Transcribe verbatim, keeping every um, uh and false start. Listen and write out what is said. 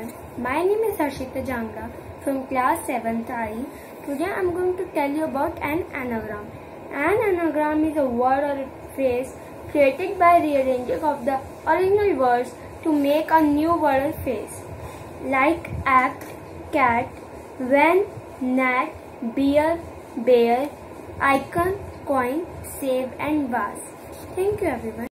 everyone, my name is Harshita Jangra from class seventh I. Today I am going to tell you about an anagram. An anagram is a word or a phrase created by rearranging of the original words to make a new word or phrase. Like act, cat, when, gnat, beer, bear, icon, coin, save and vase. Thank you everyone.